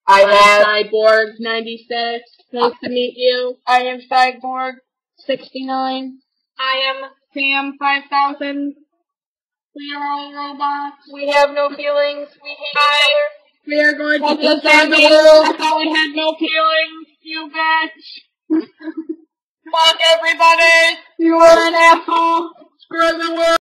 I'm Cyborg 96. Nice to meet you. I am Cyborg 69. I am Sam 5000. We are all robots. We have no feelings. We hate each other. We are going to destroy the world. I thought we had no feelings, you bitch. Fuck everybody. You are an asshole. Screw the world.